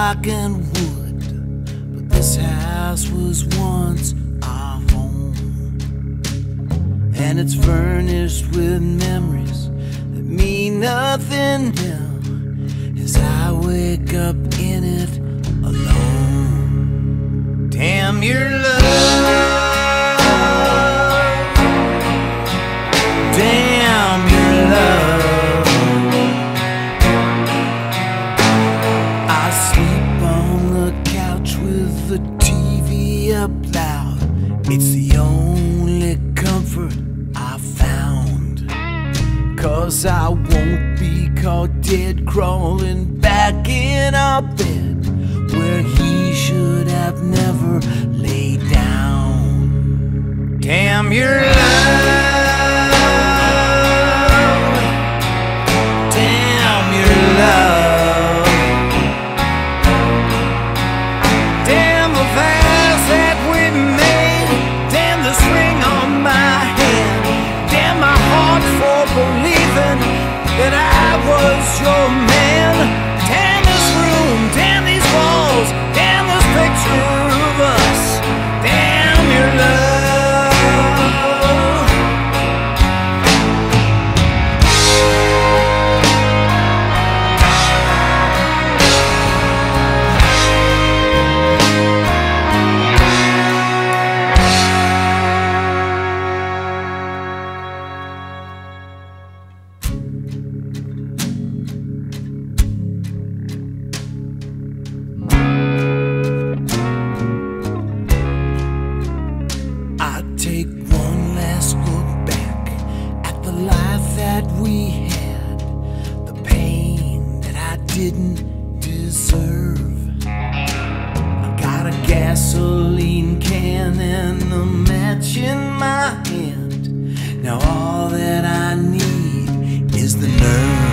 rock and wood, but this house was once our home, and it's furnished with memories that mean nothing now, as I wake up in it alone. Damn your love, damn your love. I sleep on the couch with the TV up loud. It's the only comfort I found, 'cause I won't be caught dead crawling back in our bed where he should have never laid down. Damn your love, damn your love, damn the vows that we made, damn this ring on my hand, damn my heart for believing that I was your man. Damn this room, damn these walls, damn this picture of us. Damn your love. Take one last look back at the life that we had, the pain that I didn't deserve. I got a gasoline can and a match in my hand. Now all that I need is the nerve.